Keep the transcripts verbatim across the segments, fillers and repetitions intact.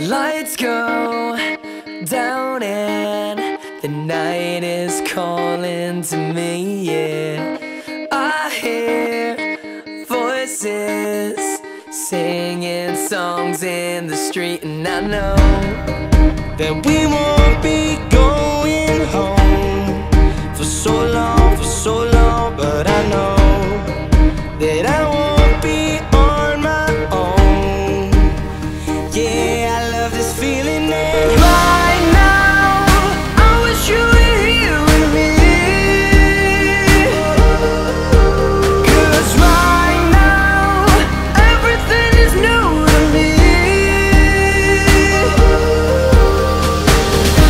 Lights go down and the night is calling to me, yeah. I hear voices singing songs in the street, and I know that we won't be going home for so long, for so long. But I know that I won't be on my own. Yeah, I love this feeling that right now I wish you were here with me. 'Cause right now everything is new to me.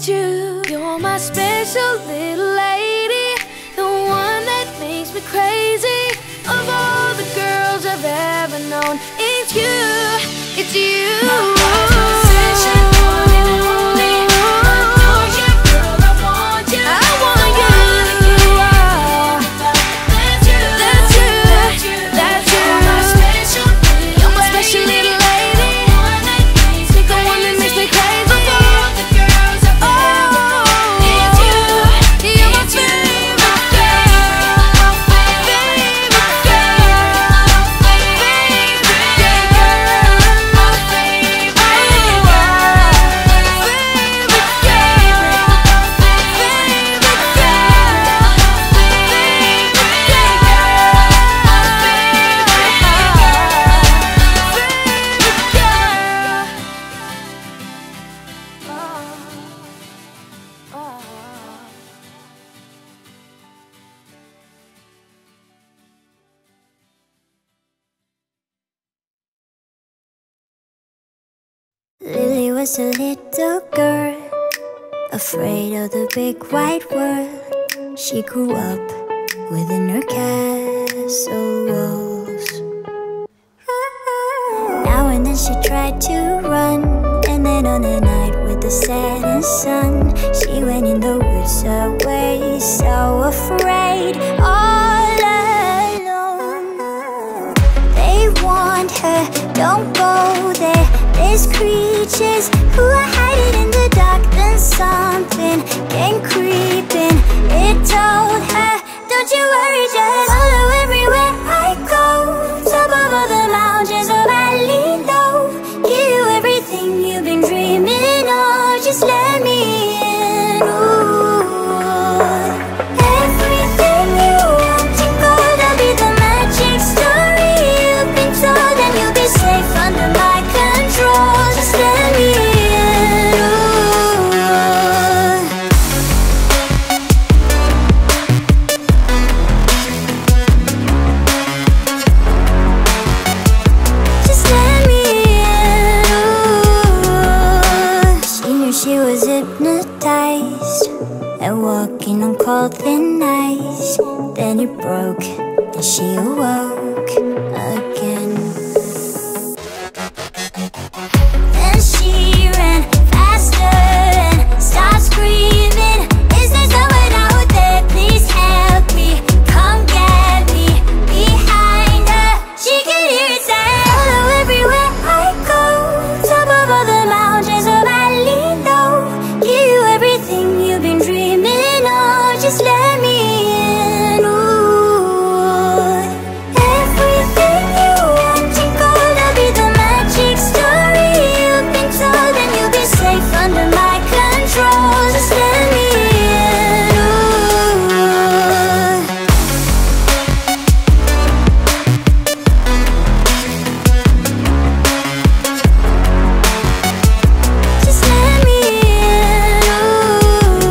about you. You're my special little lady, the one that makes me crazy. Of all the girls I've ever known, it's you, it's you. Lily was a little girl, afraid of the big white world. She grew up within her castle walls. Now and then she tried to run, and then on a night with the setting sun, she went in the woods away, so afraid, all alone. They warned her, don't go there, there's creatures who are hiding in the dark. Then something came creeping, it told her, don't you worry, just follow everywhere I go. Top of all the mountains, a valley low, give you everything you've been dreaming of. Just let me in. Ooh. Everything you want in gold, I'll be the magic story you've been told, and you'll be safe under my control. Just let me in. Ooh. Just let me in. Ooh. She knew she was hypnotized and walking on cold thin ice. Then it broke and she awoke again. Then she ran faster and started screaming, is there someone out there? Please help me, come get me. Behind her, she could hear it say, follow everywhere I go. Top of all the mountains, a valley low, give you everything you've been dreaming of. Just let me in. Ooh. Everything you want in gold, I'll be the magic story you've been told, and you'll be safe under my control. Just let me in. Ooh. Just let me in.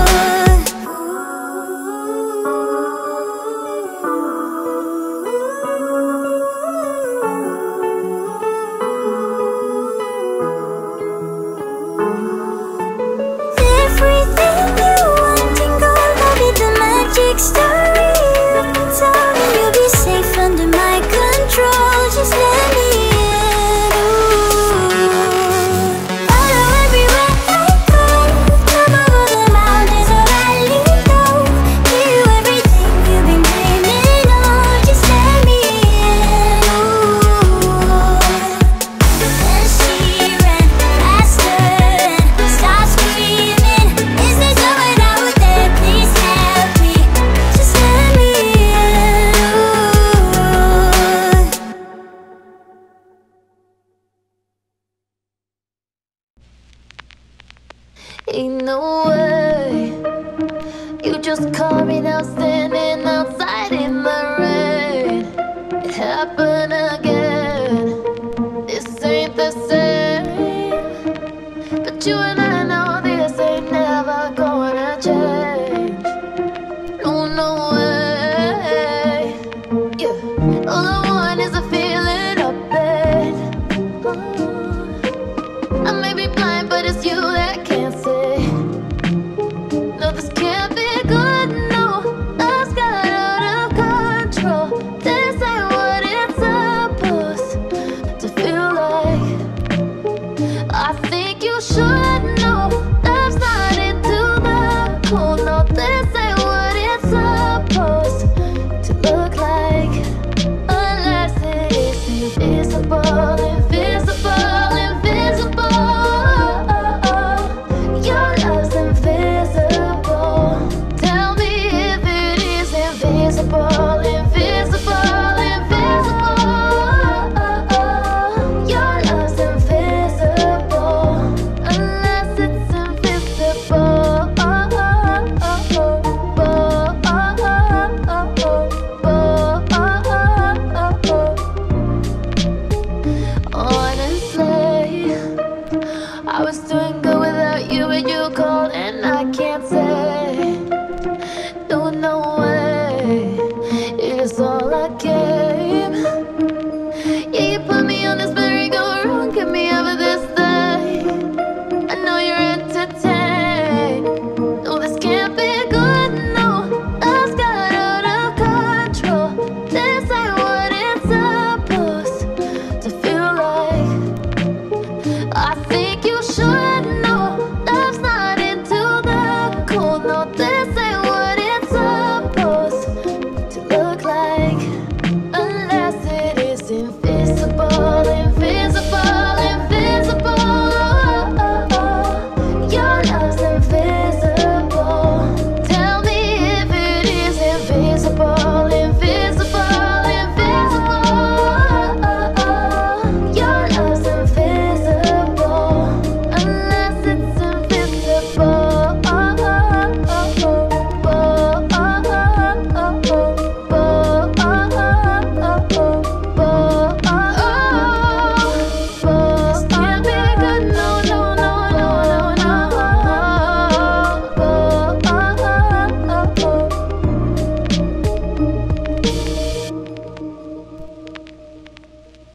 Everything you want in gold, I'll be the magic story you've been told, and you'll be safe under my control. Just let me in. Ooh. Follow everywhere I go. Top of all the mountains, a valley low, give you everything you've been dreaming of. Just let me in. Ooh. Then she ran faster and started screaming, is there someone out there? Please help me, just let me in. Ooh. Ain't no way you just caught me now standing outside in the rain. It happened again. This ain't the same. But you and I know this ain't never gonna change. No, no way. Yeah. All I want is a feeling up there. I may be blind, but it's you that can't say. above.